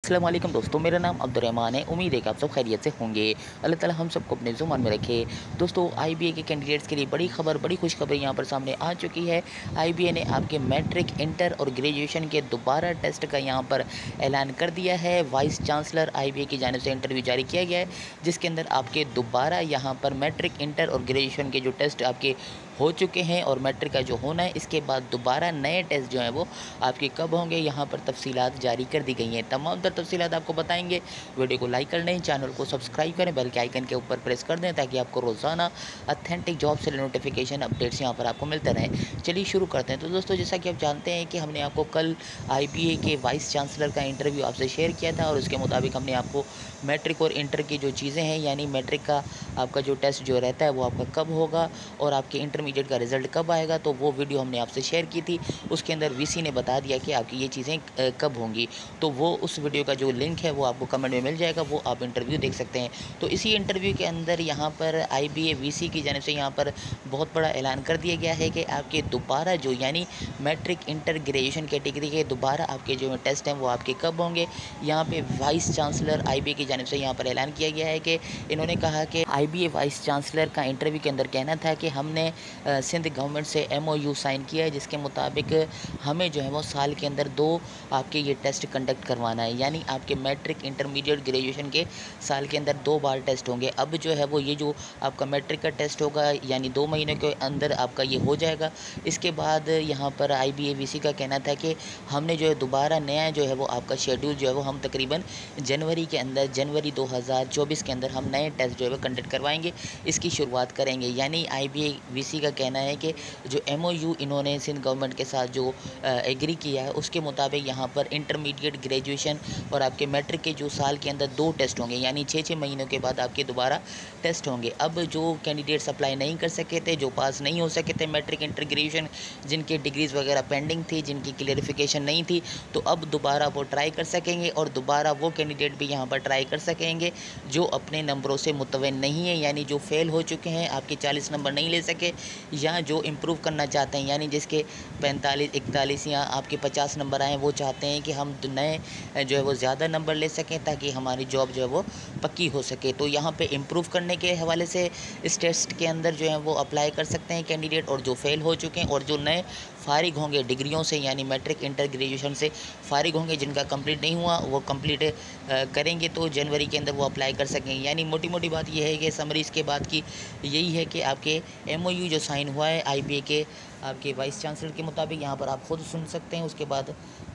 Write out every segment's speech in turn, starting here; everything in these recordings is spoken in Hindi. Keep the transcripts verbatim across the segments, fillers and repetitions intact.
अस्सलाम वालेकुम दोस्तों, मेरा नाम अब्दुर्रहमान है। उम्मीद है कि आप सब खैरियत से होंगे। अल्लाह ताला हम सबको अपने ज़ुबान में रखे। दोस्तों, आईबीए के कैंडिडेट्स के लिए बड़ी खबर, बड़ी खुशखबरी यहाँ पर सामने आ चुकी है। आईबीए ने आपके मैट्रिक, इंटर और ग्रेजुएशन के दोबारा टेस्ट का यहाँ पर ऐलान कर दिया है। वाइस चांसलर आईबीए की जानिब से इंटरव्यू जारी किया गया है, जिसके अंदर आपके दोबारा यहाँ पर मैट्रिक, इंटर और ग्रेजुएशन के जो टेस्ट आपके हो चुके हैं और मैट्रिक का जो होना है, इसके बाद दोबारा नए टेस्ट जो हैं वो आपके कब होंगे, यहाँ पर तफसीलात जारी कर दी गई हैं। तमाम तर तफसीलात आपको बताएंगे। वीडियो को लाइक कर लें, चैनल को सब्सक्राइब करें, बेल के आइकन के ऊपर प्रेस कर दें ताकि आपको रोज़ाना अथेंटिक जॉब से नोटिफिकेशन अपडेट्स यहाँ पर आपको मिलते रहें। चलिए शुरू करते हैं। तो दोस्तों, जैसा कि आप जानते हैं कि हमने आपको कल आईबीए के वाइस चांसलर का इंटरव्यू आपसे शेयर किया था और उसके मुताबिक हमने आपको मैट्रिक और इंटर की जो चीज़ें हैं, यानी मैट्रिक का आपका जो टेस्ट जो रहता है वो आपका कब होगा और आपके इंटरमीडिएट का रिज़ल्ट कब आएगा, तो वो वीडियो हमने आपसे शेयर की थी। उसके अंदर वीसी ने बता दिया कि आपकी ये चीज़ें कब होंगी, तो वो उस वीडियो का जो लिंक है वो आपको कमेंट में मिल जाएगा, वो आप इंटरव्यू देख सकते हैं। तो इसी इंटरव्यू के अंदर यहाँ पर आईबीए वीसी की जानिब से यहाँ पर बहुत बड़ा ऐलान कर दिया गया है कि आपके दोबारा जो यानी मैट्रिक, इंटर, ग्रेजुएशन कैटेगरी के दोबारा आपके जो टेस्ट हैं वो आपके कब होंगे। यहाँ पे वाइस चांसलर आईबीए की जानिब से यहाँ पर ऐलान किया गया है कि इन्होंने कहा कि आईबीए वाइस चांसलर का इंटरव्यू के अंदर कहना था कि हमने सिंध गवर्नमेंट से एमओयू साइन किया है, जिसके मुताबिक हमें जो है वो साल के अंदर दो आपके ये टेस्ट कंडक्ट करवाना है, यानी आपके मैट्रिक, इंटरमीडिएट, ग्रेजुएशन के साल के अंदर दो बार टेस्ट होंगे। अब जो है वो ये जो आपका मैट्रिक का टेस्ट होगा यानी दो महीने के अंदर आपका ये हो जाएगा। इसके बाद यहाँ पर आईबीए वीसी का कहना था कि हमने जो है दोबारा नया जो है वो आपका शेड्यूल जो है वो हम तकरीबन जनवरी के अंदर जनवरी दो हज़ार चौबीस के अंदर हम नए टेस्ट जो है वो कंडक्ट करवाएंगे, इसकी शुरुआत करेंगे। यानी आईबीए वीसी का कहना है कि जो एमओयू इन्होंने सिंध गवर्नमेंट के साथ जो एग्री किया है उसके मुताबिक यहाँ पर इंटरमीडिएट, ग्रेजुएशन और आपके मैट्रिक के जो साल के अंदर दो टेस्ट होंगे, यानी छः छः महीनों के बाद आपके दोबारा टेस्ट होंगे। अब जो कैंडिडेट्स अप्लाई नहीं कर सके थे, जो पास नहीं हो सके थे मैट्रिक, इंटर, ग्रेजुएशन, जिनके डिग्रीज़ वगैरह पेंडिंग थी, जिनकी क्लियरिफिकेशन नहीं थी, तो अब दोबारा वो ट्राई कर सकेंगे और दोबारा वो कैंडिडेट भी यहाँ पर ट्राई कर सकेंगे जो अपने नंबरों से मुतवैन नहीं है, यानी जो फेल हो चुके हैं, आपके चालीस नंबर नहीं ले सके, या जो इम्प्रूव करना चाहते हैं, यानी जिसके पैंतालीस, इकतालीस या आपके पचास नंबर आए, वो चाहते हैं कि हम नए जो है वो ज़्यादा नंबर ले सकें ताकि हमारी जॉब जो है वो पक्की हो सके। तो यहाँ पे इम्प्रूव करने के हवाले से इस टेस्ट के अंदर जो है वो अप्लाई कर सकते हैं कैंडिडेट, और जो फेल हो चुके हैं और जो नए फारिग होंगे डिग्रियों से, यानी मैट्रिक, इंटर, ग्रेजुएशन से फारिग होंगे, जिनका कंप्लीट नहीं हुआ वो कंप्लीट करेंगे, तो जनवरी के अंदर वो अप्लाई कर सकेंगे। यानी मोटी मोटी बात यह है कि समरी इसके बाद की यही है कि आपके एमओयू जो साइन हुआ है आईबीए के आपके वाइस चांसलर के मुताबिक, यहाँ पर आप खुद सुन सकते हैं। उसके बाद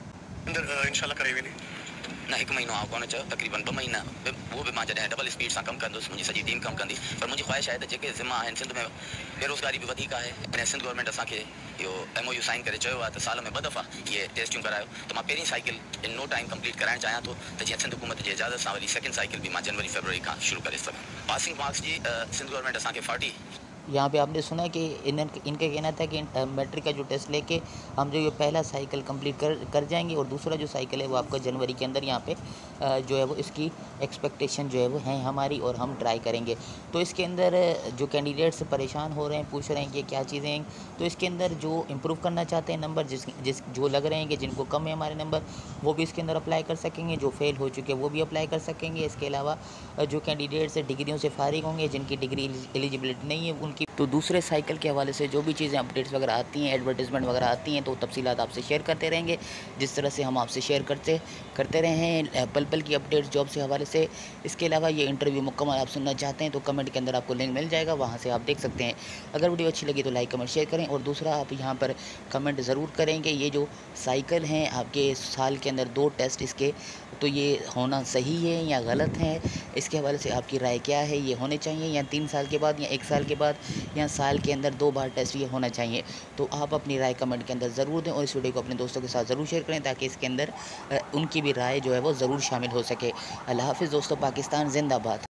इंशाल्लाह करेंगे नहीं ना एक महीनो आओ कोने चाहिए तकरीबन ॿ महीना वो भी मां जॾहिं डबल स्पीड सां कमु कंदुसि, मुंहिंजी सॼी टीम कमु कंदी। पर मुंहिंजी ख्वाहिश आहे त जेके ज़िमा आहिनि, सिंध में बेरोज़गारी बि वधीक आहे, ऐं सिंध गवर्नमेंट असांखे इहो एमओयू साइन करे चयो आहे त साल में ॿ दफ़ा इहे टेस्टियूं करायो, त मां पहिरीं cycle in no time complete कराइणु चाहियां थो, त जीअं सिंध हुकूमत जी इजाज़त सां वरी सेकेंड साइकिल बि मां जनवरी फरवरी खां शुरू करे सघां। पासिंग मार्क्स जी सिंध गवर्नमेंट असांखे फोर्टी यहाँ पे आपने सुना कि इन इनका कहना था कि मैट्रिक का जो टेस्ट लेके हम जो ये पहला साइकिल कंप्लीट कर कर जाएंगे और दूसरा जो साइकिल है वो आपका जनवरी के अंदर यहाँ पे जो है वो इसकी एक्सपेक्टेशन जो है वो है हमारी और हम ट्राई करेंगे। तो इसके अंदर जो कैंडिडेट्स परेशान हो रहे हैं, पूछ रहे हैं कि क्या चीज़ें हैं, तो इसके अंदर जो इम्प्रूव करना चाहते हैं नंबर, जिस जिस जो लग रहे हैं कि जिनको कम है हमारे नंबर, वो भी इसके अंदर अप्लाई कर सकेंगे। जो फेल हो चुके हैं वो भी अप्लाई कर सकेंगे। इसके अलावा जो कैंडिडेट्स डिग्रियों से फारिग होंगे, जिनकी डिग्री एलिजिबिलिटी नहीं है उनकी, तो दूसरे साइकिल के हवाले से जो भी चीज़ें अपडेट्स वगैरह आती हैं, एडवर्टीज़मेंट वगैरह आती हैं, तो तफसीलात आपसे शेयर करते रहेंगे, जिस तरह से हम आपसे शेयर करते करते रहे हैं पल पल की अपडेट्स जॉब से हवाले से। इसके अलावा ये इंटरव्यू मुकम्मल आप सुनना चाहते हैं तो कमेंट के अंदर आपको लिंक मिल जाएगा, वहाँ से आप देख सकते हैं। अगर वीडियो अच्छी लगी तो लाइक, कमेंट, शेयर करें, और दूसरा आप यहाँ पर कमेंट ज़रूर करेंगे ये जो साइकिल हैं आपके साल के अंदर दो टेस्ट इसके, तो ये होना सही है या गलत है, इसके हवाले से आपकी राय क्या है, ये होने चाहिए या तीन साल के बाद या एक साल के बाद या साल के अंदर दो बार टेस्ट ये होना चाहिए। तो आप अपनी राय कमेंट के अंदर ज़रूर दें और इस वीडियो को अपने दोस्तों के साथ ज़रूर शेयर करें ताकि इसके अंदर उनकी भी राय जो है वो ज़रूर शामिल हो सके। अल्लाह हाफ़िज़ दोस्तों, पाकिस्तान ज़िंदाबाद।